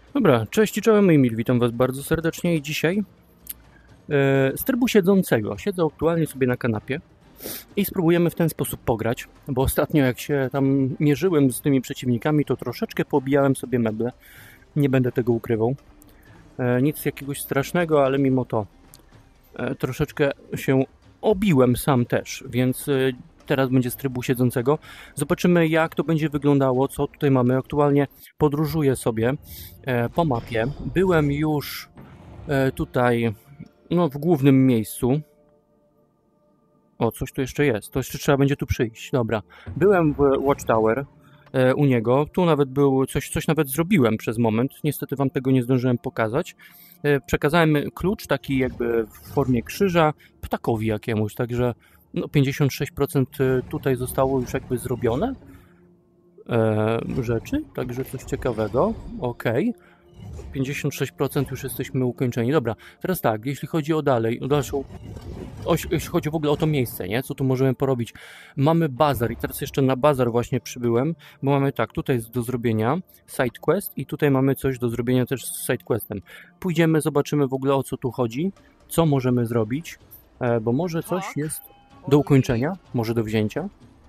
Dobra, cześć i czołem Emil, witam Was bardzo serdecznie i dzisiaj z trybu siedzącego. Siedzę aktualnie sobie na kanapie i spróbujemy w ten sposób pograć, bo ostatnio jak się tam mierzyłem z tymi przeciwnikami, to troszeczkę pobijałem sobie meble. Nie będę tego ukrywał. Nic jakiegoś strasznego, ale mimo to troszeczkę się obiłem sam też, więc teraz będzie z trybu siedzącego. Zobaczymy jak to będzie wyglądało, co tutaj mamy. Aktualnie podróżuję sobie po mapie. Byłem już tutaj no, w głównym miejscu. O, coś tu jeszcze jest. To jeszcze trzeba będzie tu przyjść. Dobra. Byłem w Watchtower u niego. Tu nawet był, coś nawet zrobiłem przez moment. Niestety wam tego nie zdążyłem pokazać. Przekazałem klucz taki jakby w formie krzyża ptakowi jakiemuś, także no 56% tutaj zostało już jakby zrobione rzeczy, także coś ciekawego. Okej. 56% już jesteśmy ukończeni. Dobra, teraz tak, jeśli chodzi o dalej, jeśli chodzi w ogóle o to miejsce, nie? Co tu możemy porobić? Mamy bazar i teraz jeszcze na bazar właśnie przybyłem, bo mamy tak, tutaj jest do zrobienia side quest i tutaj mamy coś do zrobienia też z side questem. Pójdziemy, zobaczymy w ogóle o co tu chodzi, co możemy zrobić, bo może coś jest do ukończenia, może do wzięcia.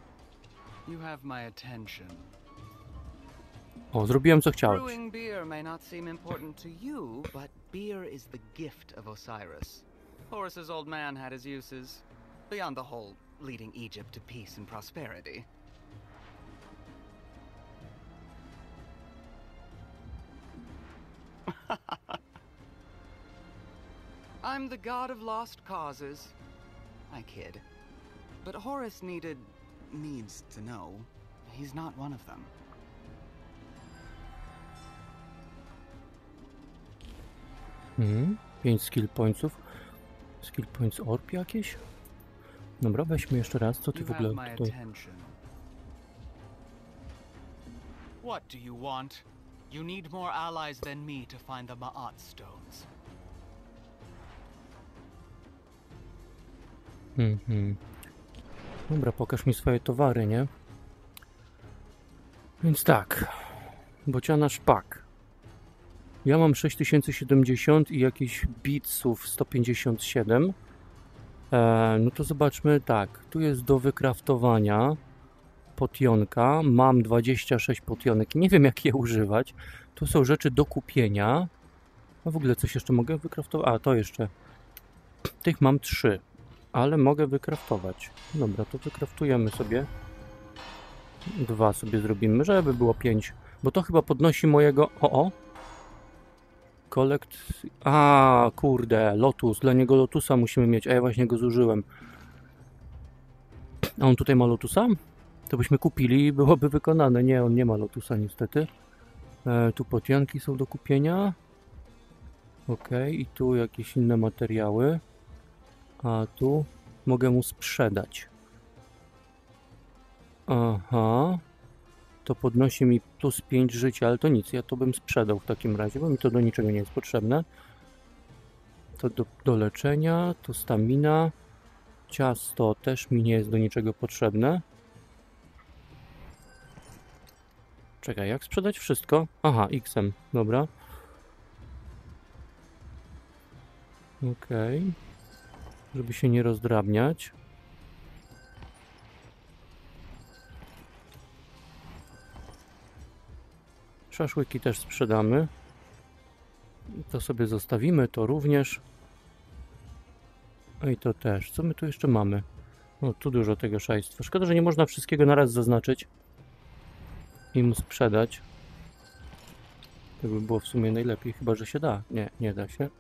O, zrobiłem co chciałeś. Brewing beer may not seem important to you, but beer is the gift of Osiris. Horus's old man had his uses, beyond the whole leading Egypt to peace and prosperity. I'm the god of lost causes. I kid. But Horus needs to know. He's not one of them. 5 skill pointsów. Skill points orb jakieś? Dobra, weźmy jeszcze raz. Co ty w ogóle tutaj... What do you want? You need more allies than me to find the Ma'at stones. Dobra, pokaż mi swoje towary, nie? Więc tak. Bociana szpak. Ja mam 6070 i jakieś bitsów 157. No to zobaczmy, tak. Tu jest do wykraftowania potionka. Mam 26 potionek. Nie wiem jak je używać. Tu są rzeczy do kupienia. A w ogóle coś jeszcze mogę wykraftować? A, to jeszcze. Tych mam 3. Ale mogę wykraftować. Dobra, to wykraftujemy sobie. 2 sobie zrobimy, żeby było 5. Bo to chyba podnosi mojego... O! Collect... A, kurde, Lotus. Dla niego Lotusa musimy mieć, a ja właśnie go zużyłem. A on tutaj ma Lotusa? To byśmy kupili i byłoby wykonane. Nie, on nie ma Lotusa niestety. Tu potionki są do kupienia. Okej, i tu jakieś inne materiały. A tu mogę mu sprzedać. Aha. To podnosi mi plus 5 życia, ale to nic, ja to bym sprzedał w takim razie, bo mi to do niczego nie jest potrzebne. To do leczenia, to stamina. Ciasto też mi nie jest do niczego potrzebne. Czekaj, jak sprzedać wszystko? Aha, X-em, dobra. Okej. Żeby się nie rozdrabniać. Szaszłyki też sprzedamy. To sobie zostawimy, to również. I to też. Co my tu jeszcze mamy? No, tu dużo tego szajstwa. Szkoda, że nie można wszystkiego naraz zaznaczyć i mu sprzedać. To by było w sumie najlepiej, chyba że się da. Nie, nie da się.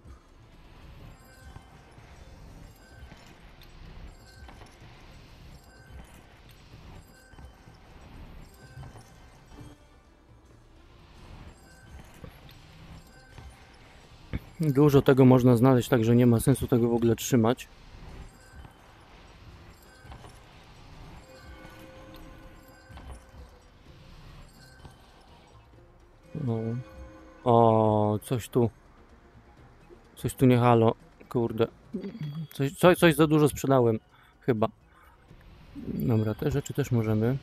Dużo tego można znaleźć, także nie ma sensu tego w ogóle trzymać. No. O, coś tu nie halo. Kurde. Coś za dużo sprzedałem. Chyba. Dobra, te rzeczy też możemy.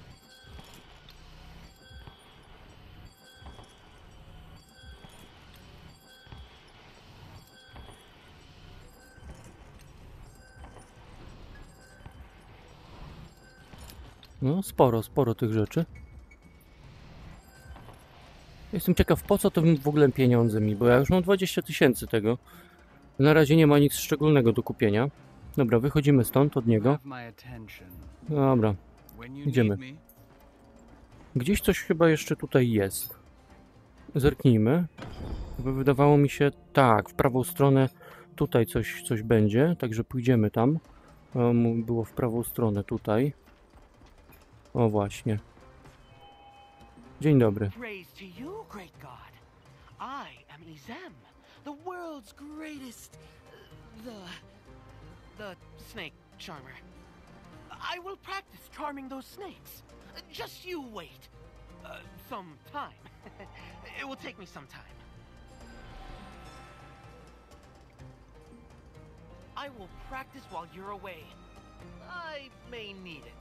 No, sporo tych rzeczy. Jestem ciekaw, po co to w ogóle pieniądze mi, bo ja już mam 20 000 tego. Na razie nie ma nic szczególnego do kupienia. Dobra, wychodzimy stąd od niego. Dobra, idziemy. Gdzieś coś chyba jeszcze tutaj jest. Zerknijmy. Wydawało mi się, tak, w prawą stronę tutaj coś będzie, także pójdziemy tam. Było w prawą stronę tutaj. O właśnie. Dzień dobry. Praise to you, great God. I am Izem, the world's greatest, the snake charmer. I will practice charming those snakes. Just you wait. Some time. It will take me some time. I will practice while you're away. I may need it.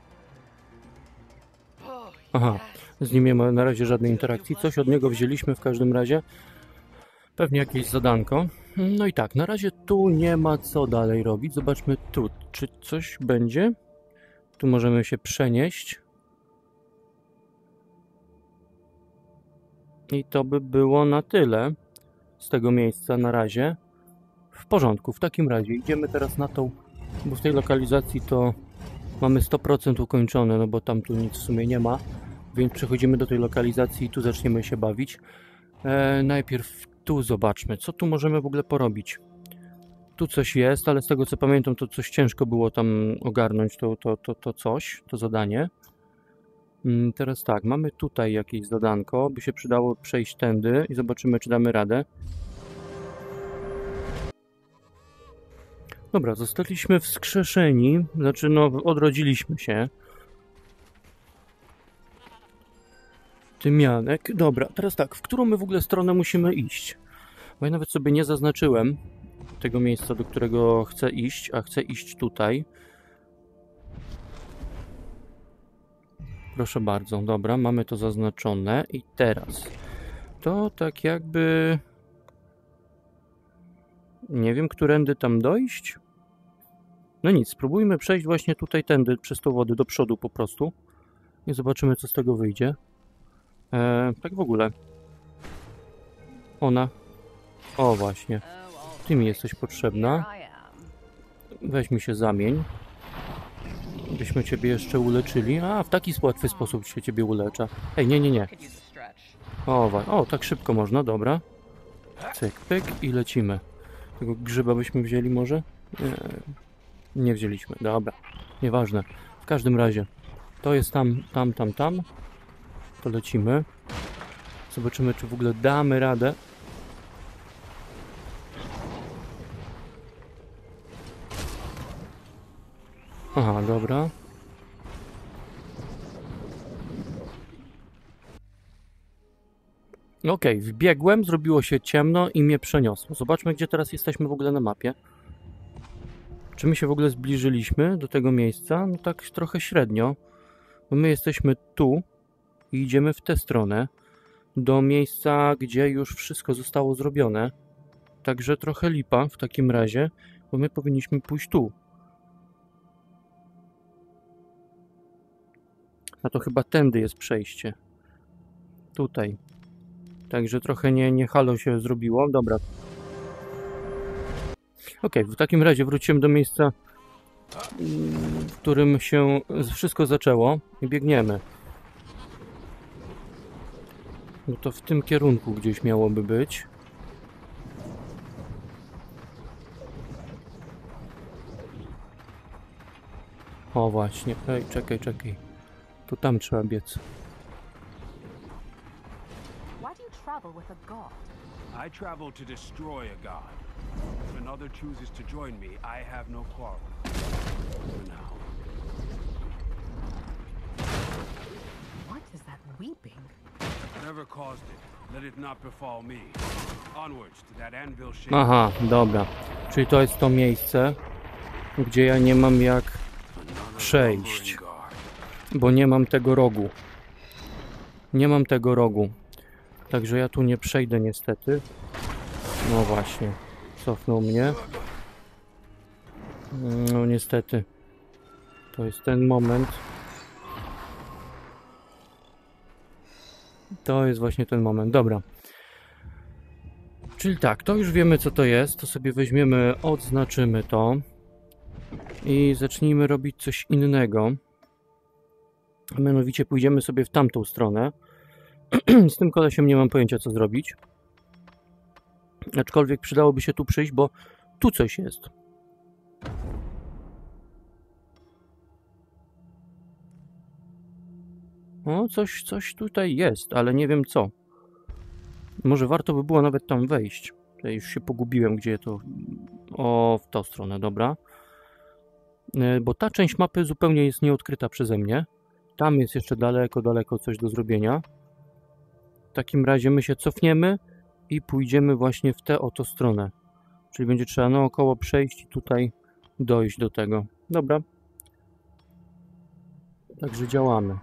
Oh, Aha, z nim nie ma na razie żadnej interakcji. Coś od niego wzięliśmy w każdym razie. Pewnie jakieś zadanko. No i tak, na razie tu nie ma co dalej robić. Zobaczmy tu, czy coś będzie. Tu możemy się przenieść. I to by było na tyle z tego miejsca na razie. W porządku, w takim razie idziemy teraz na tą, bo w tej lokalizacji to mamy 100% ukończone, no bo tam tu nic w sumie nie ma. Więc przechodzimy do tej lokalizacji i tu zaczniemy się bawić. Najpierw tu zobaczmy, co tu możemy w ogóle porobić. Tu coś jest, ale z tego co pamiętam, to coś ciężko było tam ogarnąć, to zadanie. Teraz tak, mamy tutaj jakieś zadanko, by się przydało przejść tędy i zobaczymy, czy damy radę. Dobra, zostaliśmy wskrzeszeni, znaczy no odrodziliśmy się. Tymianek. Dobra, teraz tak, w którą my w ogóle stronę musimy iść? Bo ja nawet sobie nie zaznaczyłem tego miejsca, do którego chcę iść, a chcę iść tutaj. Proszę bardzo, dobra, mamy to zaznaczone i teraz to tak jakby nie wiem, którędy tam dojść. No nic, spróbujmy przejść właśnie tutaj tędy przez tą wodę do przodu po prostu i zobaczymy, co z tego wyjdzie. Tak w ogóle. Ona. O właśnie. Ty mi jesteś potrzebna. Weź mi się zamień. Byśmy ciebie jeszcze uleczyli. A, w taki łatwy sposób się ciebie ulecza. Ej, nie. O, tak szybko można, dobra. Cyk, pyk i lecimy. Tego grzyba byśmy wzięli może? Nie wzięliśmy, dobra. Nieważne. W każdym razie. To jest tam. To lecimy. Zobaczymy, czy w ogóle damy radę. Aha, dobra. Okej, wbiegłem, zrobiło się ciemno i mnie przeniosło. Zobaczmy, gdzie teraz jesteśmy w ogóle na mapie. Czy my się w ogóle zbliżyliśmy do tego miejsca? No tak trochę średnio. Bo my jesteśmy tu i idziemy w tę stronę. Do miejsca, gdzie już wszystko zostało zrobione. Także trochę lipa w takim razie, bo my powinniśmy pójść tu. A to chyba tędy jest przejście. Tutaj. Także trochę nie halo się zrobiło. Dobra. Okej, w takim razie wróciłem do miejsca, w którym się wszystko zaczęło i biegniemy. No to w tym kierunku gdzieś miałoby być. O właśnie. Ej, czekaj. To tam trzeba biec. I travel to destroy a god. If another chooses to join me, I have no quarrel. For now. What is that weeping? Whatever caused it, let it not befall me. Onwards to that anvil shape. Aha, dobra. Czyli to jest to miejsce, gdzie ja nie mam jak przejść. Bo nie mam tego rogu. Także ja tu nie przejdę niestety. No właśnie. Cofnął mnie. No niestety. To jest ten moment. To jest właśnie ten moment. Dobra. Czyli tak, to już wiemy co to jest. To sobie weźmiemy, odznaczymy to. I zacznijmy robić coś innego. Mianowicie pójdziemy sobie w tamtą stronę. Z tym kolesiem nie mam pojęcia co zrobić. Aczkolwiek przydałoby się tu przyjść, bo tu coś jest. O, coś tutaj jest, ale nie wiem co. Może warto by było nawet tam wejść. Ja już się pogubiłem, gdzie to... O, w tą stronę, dobra. Bo ta część mapy zupełnie jest nieodkryta przeze mnie. Tam jest jeszcze daleko coś do zrobienia. W takim razie my się cofniemy i pójdziemy właśnie w tę oto stronę. Czyli będzie trzeba naokoło przejść i tutaj dojść do tego. Dobra. Także działamy.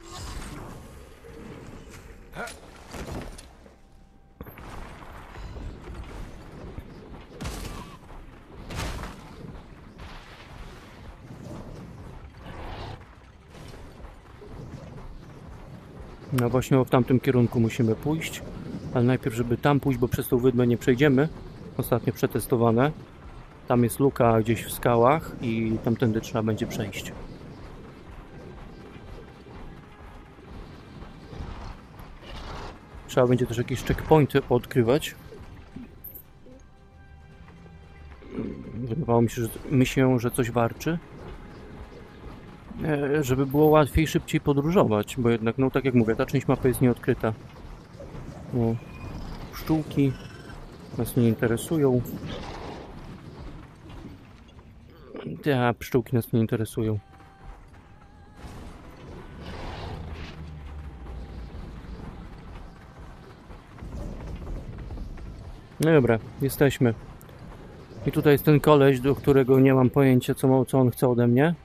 No właśnie w tamtym kierunku musimy pójść, ale najpierw żeby tam pójść, bo przez tą wydmę nie przejdziemy. Ostatnio przetestowane. Tam jest luka gdzieś w skałach i tamtędy trzeba będzie przejść. Trzeba będzie też jakieś checkpointy odkrywać. Wydawało mi się, że coś warczy. Żeby było łatwiej, szybciej podróżować, bo jednak, no tak jak mówię, ta część mapy jest nieodkryta. No, pszczółki nas nie interesują. Te pszczółki nas nie interesują. No dobra, jesteśmy. I tutaj jest ten koleś, do którego nie mam pojęcia, co on chce ode mnie.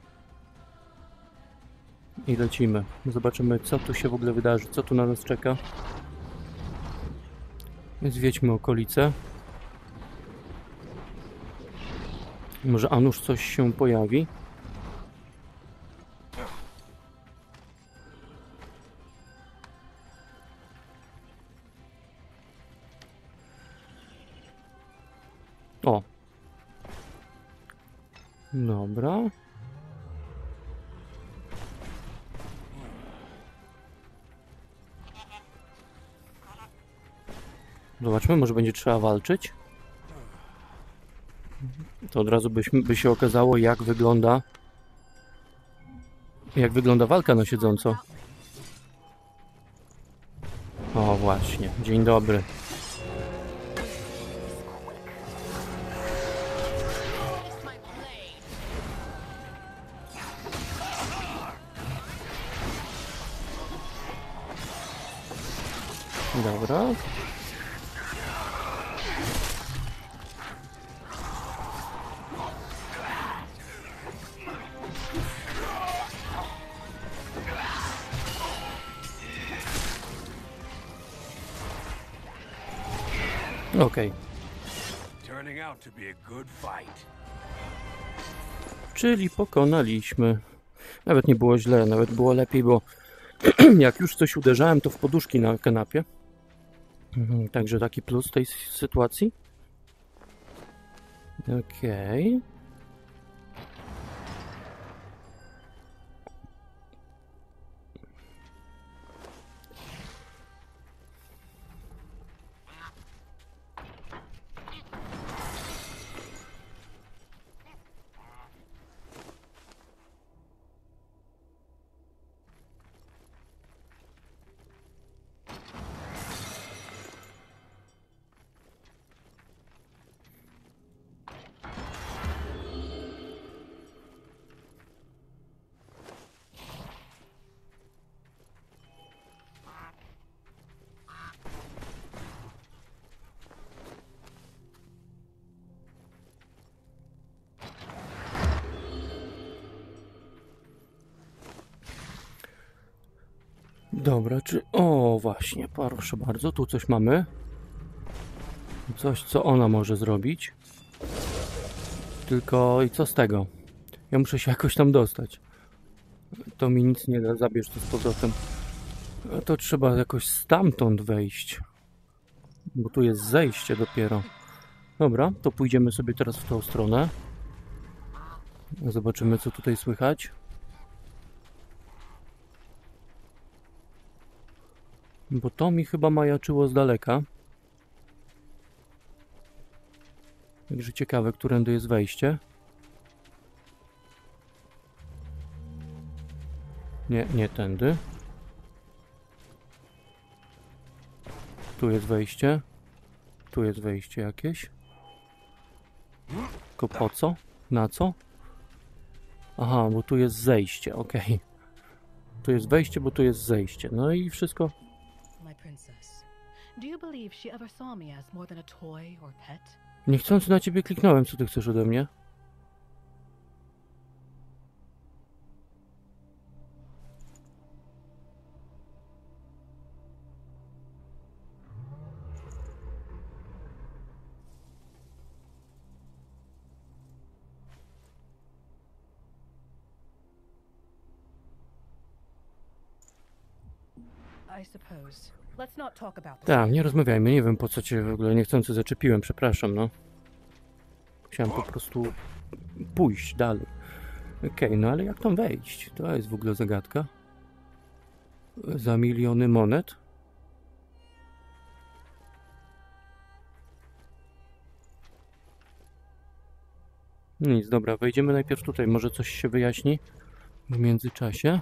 I lecimy. Zobaczymy, co tu się w ogóle wydarzy, co tu na nas czeka. Zwiedźmy okolice. Może a nuż coś się pojawi. O. Dobra. Zobaczmy, może będzie trzeba walczyć. To od razu by się okazało, jak wygląda walka na siedząco. O, właśnie. Dzień dobry. Dobra. Okej. Czyli pokonaliśmy. Nawet nie było źle, nawet było lepiej, bo jak już coś uderzałem, to w poduszki na kanapie. Także taki plus tej sytuacji. Okej. Dobra, czy... O, właśnie, proszę bardzo, tu coś mamy. Coś, co ona może zrobić. Tylko i co z tego? Ja muszę się jakoś tam dostać. To mi nic nie da, zabierz to z powrotem. A to trzeba jakoś stamtąd wejść. Bo tu jest zejście dopiero. Dobra, to pójdziemy sobie teraz w tą stronę. Zobaczymy, co tutaj słychać. Bo to mi chyba majaczyło z daleka. Także ciekawe, którędy jest wejście. Nie, nie tędy. Tu jest wejście. Tu jest wejście jakieś. Tylko po co? Na co? Aha, bo tu jest zejście, okej. Tu jest wejście, bo tu jest zejście. No i wszystko. My princess, do you believe she ever saw me as more than a toy or pet? Niechcący na ciebie kliknąłem, co ty chcesz ode mnie? I suppose. Let's not talk about this. Tak, nie rozmawiajmy, nie wiem po co cię w ogóle niechcący zaczepiłem, przepraszam, no. Chciałem po prostu pójść dalej. Okej, no ale jak tam wejść? To jest w ogóle zagadka. Za miliony monet? Nic, dobra, wejdziemy najpierw tutaj, może coś się wyjaśni w międzyczasie.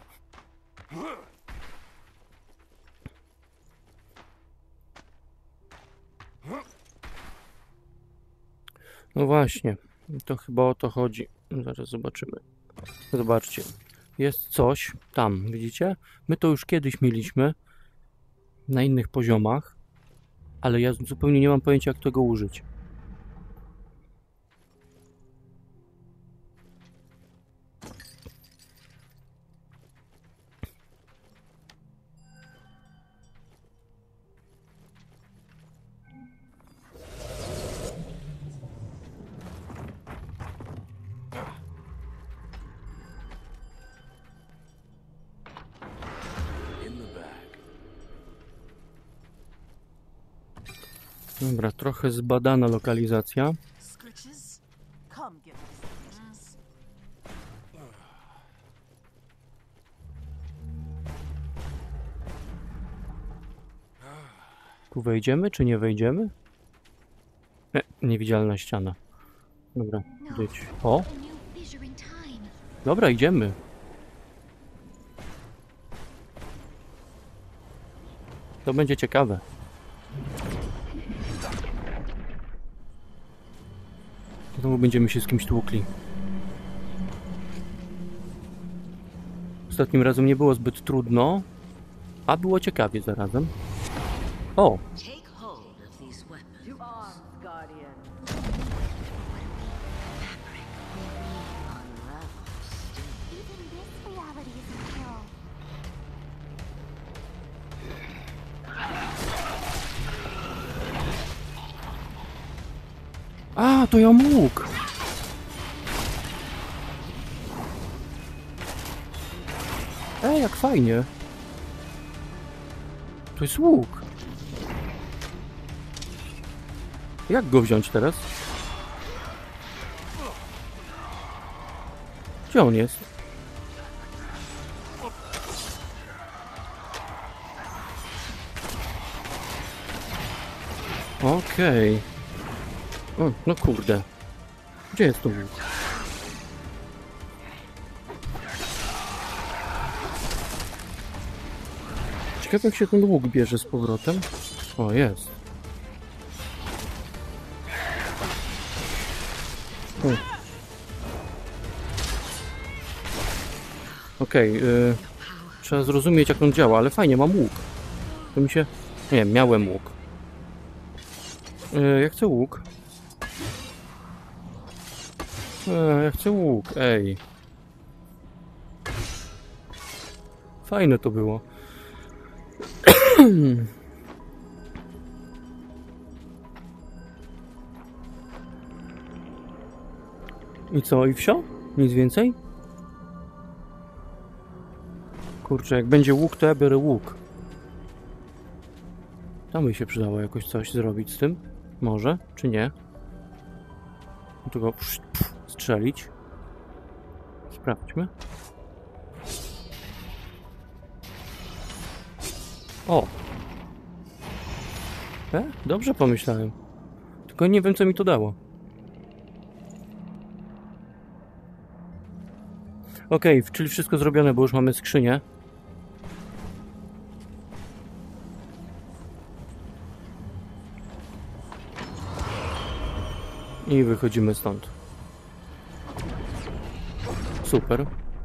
No właśnie, to chyba o to chodzi. Zaraz zobaczymy. Zobaczcie, jest coś tam, widzicie? My to już kiedyś mieliśmy na innych poziomach, ale ja zupełnie nie mam pojęcia, jak tego użyć. Dobra, trochę zbadana lokalizacja. Scritches? Come give me scritches. Tu wejdziemy, czy nie wejdziemy? Niewidzialna ściana. Dobra, idź. O! Dobra, idziemy. To będzie ciekawe. Znowu będziemy się z kimś tłukli. Ostatnim razem nie było zbyt trudno, a było ciekawie zarazem. O! Take hold of these weapons. To arms, Guardian. Even this reality isn't real. A, to ja łuk! Jak fajnie! To jest łuk! Jak go wziąć teraz? Gdzie on jest? Okej. O, no kurde. Gdzie jest to łuk? Ciekawe, jak się ten łuk bierze z powrotem. O, jest. Okej, trzeba zrozumieć, jak on działa, ale fajnie, mam łuk. To mi się... Nie, miałem łuk. Ja chcę łuk. Ja chcę łuk, ej. Fajne to było. I co, i wsio? Nic więcej? Kurczę, jak będzie łuk, to ja biorę łuk. Tam by się przydało jakoś coś zrobić z tym. Może, czy nie? Tylko strzelić. Sprawdźmy. O! Dobrze pomyślałem. Tylko nie wiem, co mi to dało. Okej, czyli wszystko zrobione, bo już mamy skrzynię. I wychodzimy stąd. Super.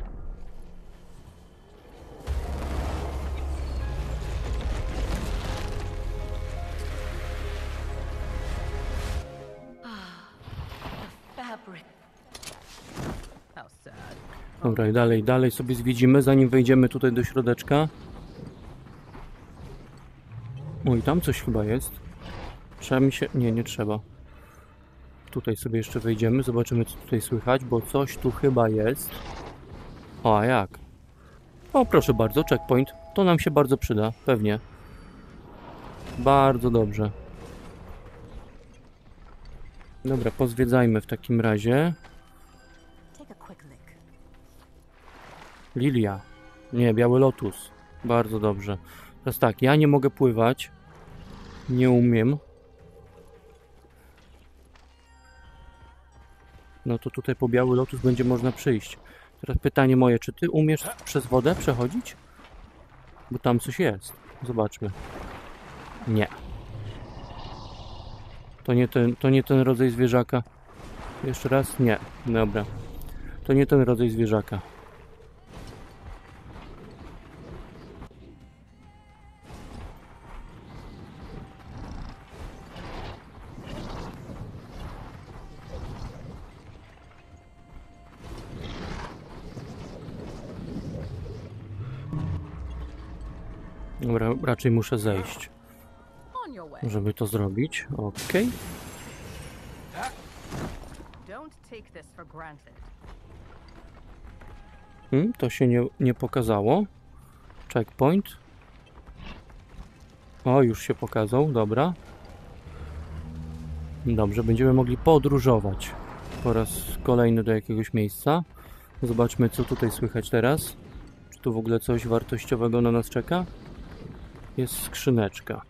Fabric. How sad. Dobra, i dalej sobie zwiedzimy, zanim wejdziemy tutaj do środeczka. O, i tam coś chyba jest. Trzeba mi się... Nie trzeba. Tutaj sobie jeszcze wejdziemy, zobaczymy, co tutaj słychać, bo coś tu chyba jest. O, a jak? O, proszę bardzo, checkpoint. To nam się bardzo przyda, pewnie. Bardzo dobrze. Dobra, pozwiedzajmy w takim razie. Lilia. Nie, biały lotus. Bardzo dobrze. Teraz tak, ja nie mogę pływać. Nie umiem. No to tutaj po biały lotus będzie można przyjść. Teraz pytanie moje, czy ty umiesz przez wodę przechodzić? Bo tam coś jest. Zobaczmy. Nie. To nie ten rodzaj zwierzaka. Jeszcze raz? Nie. Dobra. To nie ten rodzaj zwierzaka. Dobra, raczej muszę zejść, On your way. żeby to zrobić. Okej. Don't take this for granted. To się nie pokazało. Checkpoint. O, już się pokazał, dobra. Dobrze, będziemy mogli podróżować po raz kolejny do jakiegoś miejsca. Zobaczmy, co tutaj słychać teraz. Czy tu w ogóle coś wartościowego na nas czeka? Jest skrzyneczka.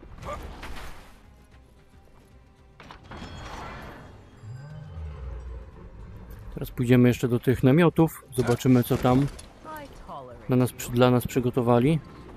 Teraz pójdziemy jeszcze do tych namiotów. Zobaczymy, co tam dla nas przygotowali.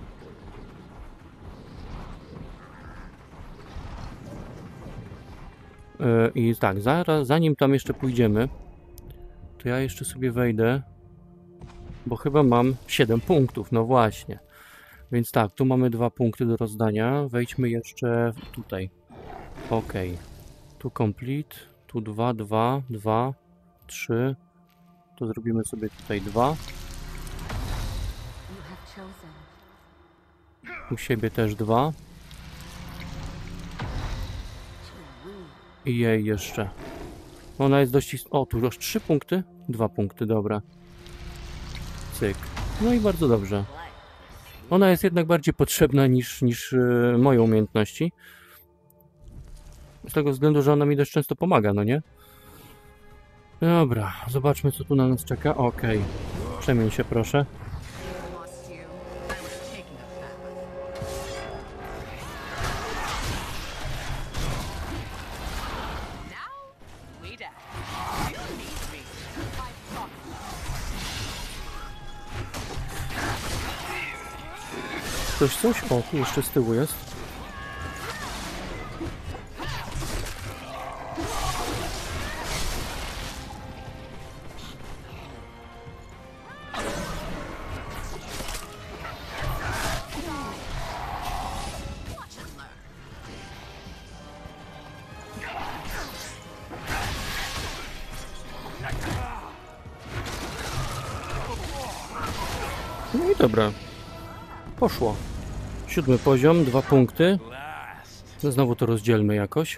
I tak, zanim tam jeszcze pójdziemy, to ja jeszcze sobie wejdę, bo chyba mam 7 punktów, no właśnie. Więc tak, tu mamy 2 punkty do rozdania. Wejdźmy jeszcze tutaj. Ok. Tu complete, tu 2, 2, 2, 3. To zrobimy sobie tutaj 2. U siebie też 2. I jej jeszcze. Ona jest dość... O, tu już 3 punkty? 2 punkty, dobra. Cyk. No i bardzo dobrze. Ona jest jednak bardziej potrzebna niż moje umiejętności. Z tego względu, że ona mi dość często pomaga, no nie? Dobra, zobaczmy, co tu na nas czeka. Okej. Przemień się, proszę. Coś? O, tu jeszcze z tyłu jest. No i dobra. Poszło. 7 poziom, 2 punkty. Znowu to rozdzielmy jakoś.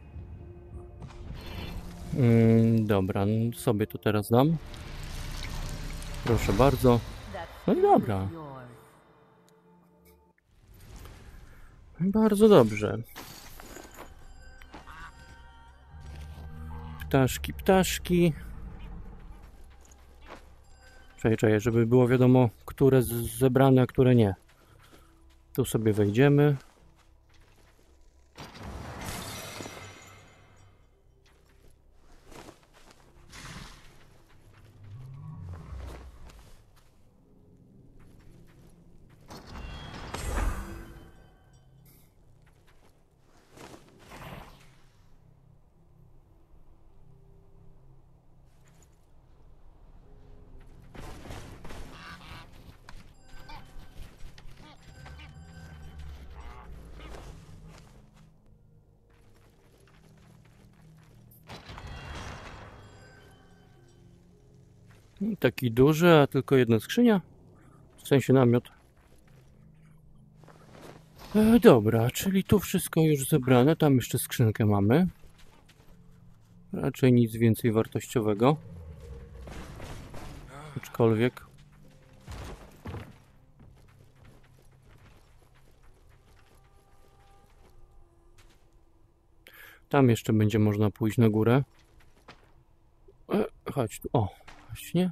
Dobra, sobie to teraz dam. Proszę bardzo. No i dobra. Bardzo dobrze. Ptaszki, ptaszki. Czekaj, żeby było wiadomo, które zebrane, a które nie. Tu sobie wejdziemy. Taki duży, a tylko jedna skrzynia. W sensie namiot. Dobra, czyli tu wszystko już zebrane. Tam jeszcze skrzynkę mamy. Raczej nic więcej wartościowego. Aczkolwiek. Tam jeszcze będzie można pójść na górę. Chodź tu. O, właśnie.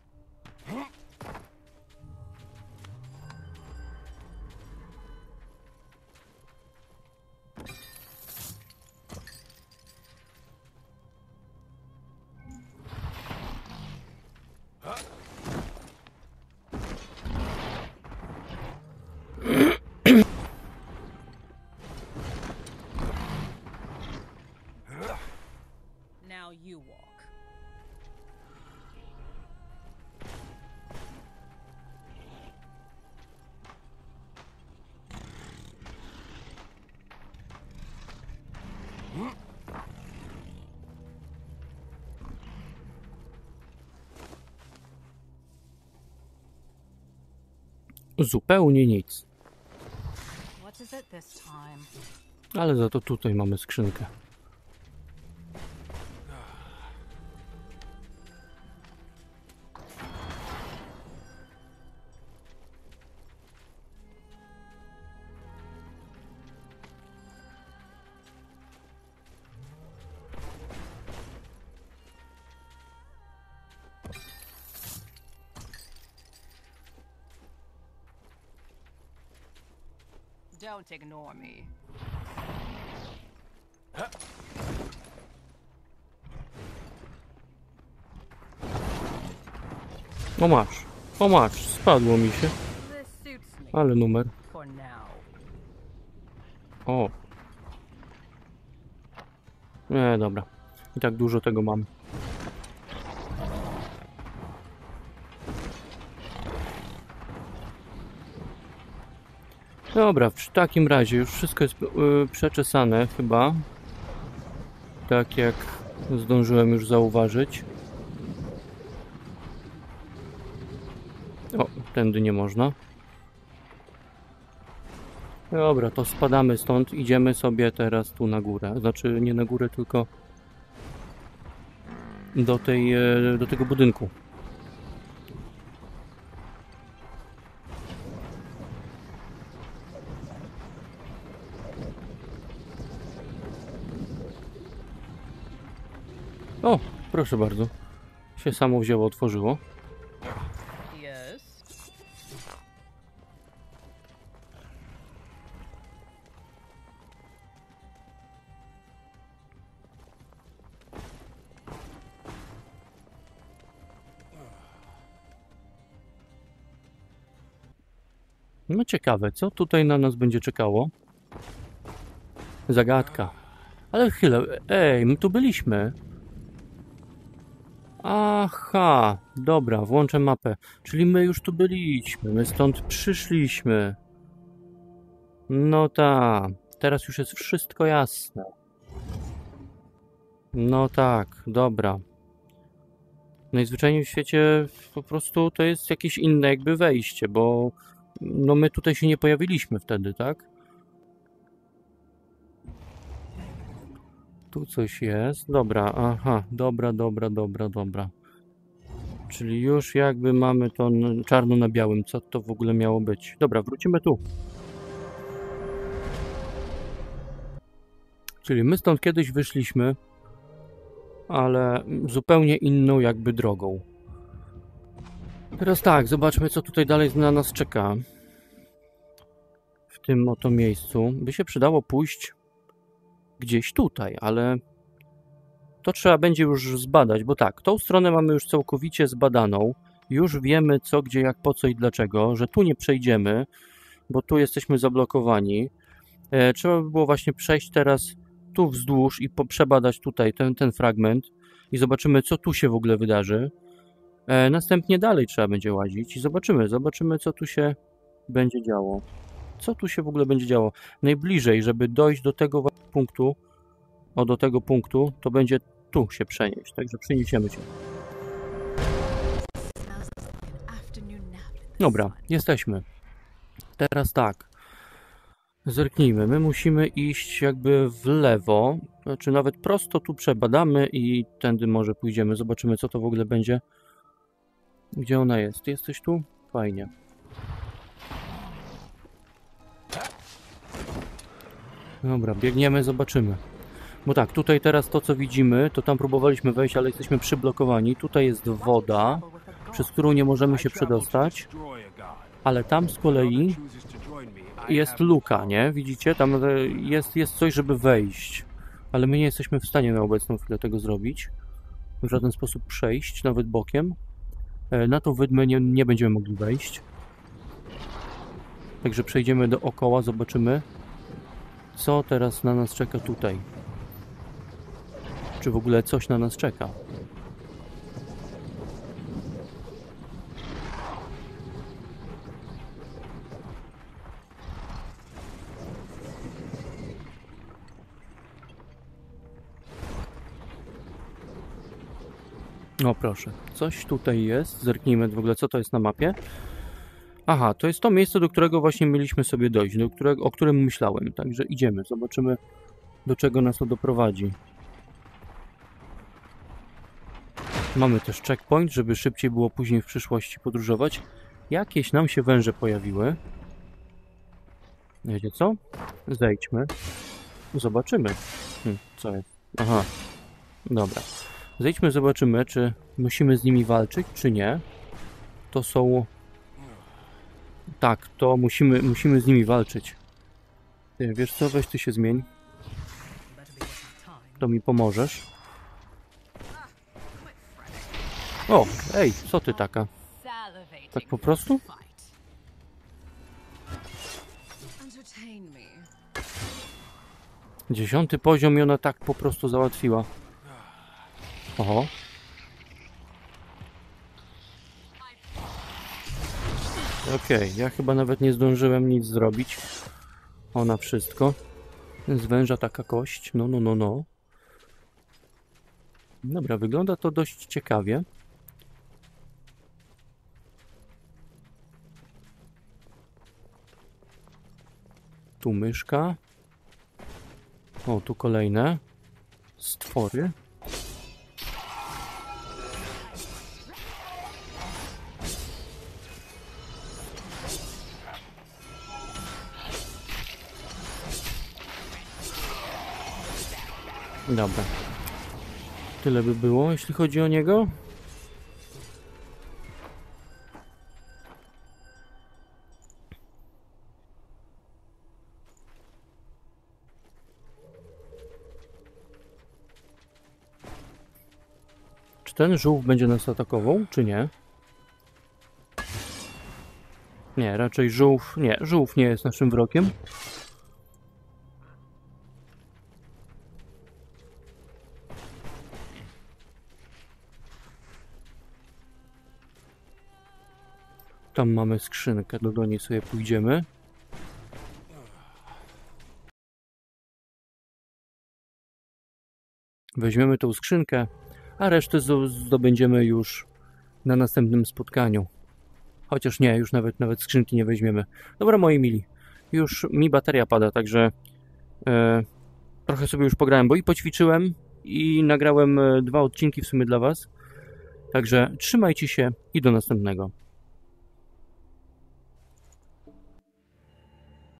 Now you walk. Zupełnie nic. What is it this time? Ale za to tutaj mamy skrzynkę. Don't ignore me. O masz, spadło mi się. This suits me Ale numer. for now. O. Nie, dobra. I tak dużo tego mam. Dobra, w takim razie już wszystko jest przeczesane chyba. Tak jak zdążyłem już zauważyć. O, tędy nie można. Dobra, to spadamy stąd. Idziemy sobie teraz tu na górę. Znaczy nie na górę, tylko do tego budynku. O, proszę bardzo. Się samo wzięło, otworzyło. Yes. No ciekawe, co tutaj na nas będzie czekało? Zagadka. Ale chwilę, ej, my tu byliśmy. Aha, dobra, włączę mapę. Czyli my już tu byliśmy, my stąd przyszliśmy. No tak, teraz już jest wszystko jasne. No tak, dobra. Najzwyczajniej w świecie po prostu to jest jakieś inne jakby wejście, bo no my tutaj się nie pojawiliśmy wtedy, tak? Tu coś jest. Dobra, aha, dobra. Czyli już jakby mamy to czarno na białym, co to w ogóle miało być. Dobra, wrócimy tu. Czyli my stąd kiedyś wyszliśmy, ale zupełnie inną jakby drogą. Teraz tak, zobaczmy, co tutaj dalej na nas czeka. W tym oto miejscu. By się przydało pójść gdzieś tutaj, ale to trzeba będzie już zbadać, bo tak, tą stronę mamy już całkowicie zbadaną. Już wiemy co, gdzie, jak, po co i dlaczego, że tu nie przejdziemy, bo tu jesteśmy zablokowani. Trzeba by było właśnie przejść teraz tu wzdłuż i przebadać tutaj ten fragment i zobaczymy, co tu się w ogóle wydarzy. Następnie dalej trzeba będzie łazić i zobaczymy, co tu się będzie działo. Co tu się w ogóle będzie działo? Najbliżej, żeby dojść do tego punktu, do tego punktu, to będzie tu się przenieść. Także przeniesiemy się. Dobra, jesteśmy. Teraz tak. Zerknijmy. My musimy iść jakby w lewo, znaczy nawet prosto tu przebadamy i tędy może pójdziemy. Zobaczymy, co to w ogóle będzie. Gdzie ona jest? Jesteś tu? Fajnie. Dobra, biegniemy, zobaczymy. Bo tak, tutaj teraz to, co widzimy, to tam próbowaliśmy wejść, ale jesteśmy przyblokowani. Tutaj jest woda, przez którą nie możemy się przedostać. Ale tam z kolei jest luka, nie? Widzicie? Tam jest coś, żeby wejść. Ale my nie jesteśmy w stanie na obecną chwilę tego zrobić. W żaden sposób przejść, nawet bokiem. Na tą wydmę nie będziemy mogli wejść. Także przejdziemy dookoła, zobaczymy, co teraz na nas czeka tutaj. Czy w ogóle coś na nas czeka. O proszę, coś tutaj jest. Zerknijmy w ogóle, co to jest na mapie. Aha, to jest to miejsce, do którego właśnie mieliśmy sobie dojść, o którym myślałem. Także idziemy, zobaczymy, do czego nas to doprowadzi. Mamy też checkpoint, żeby szybciej było później w przyszłości podróżować. Jakieś nam się węże pojawiły. Wiecie co? Zejdźmy. Zobaczymy. Co jest? Aha. Dobra. Zejdźmy, zobaczymy, czy musimy z nimi walczyć, czy nie. To są... Tak, to musimy z nimi walczyć. Ty, wiesz co? Weź ty się zmień. To mi pomożesz. O, ej, co ty taka? Tak po prostu? Entertain me. 10. poziom i ona tak po prostu załatwiła. Oho. Okej, ja chyba nawet nie zdążyłem nic zrobić. Ona wszystko. Z węża taka kość. No. Dobra, wygląda to dość ciekawie. Tu myszka. O, tu kolejne stwory. Dobra. Tyle by było, jeśli chodzi o niego. Czy ten żółw będzie nas atakował, czy nie? Nie, raczej żółw... Nie, żółw nie jest naszym wrogiem. Tam mamy skrzynkę, do niej sobie pójdziemy. Weźmiemy tą skrzynkę, a resztę zdobędziemy już na następnym spotkaniu. Chociaż nie, już nawet skrzynki nie weźmiemy. Dobra, moi mili, już mi bateria pada, także trochę sobie już pograłem, bo i poćwiczyłem i nagrałem 2 odcinki w sumie dla was. Także trzymajcie się i do następnego.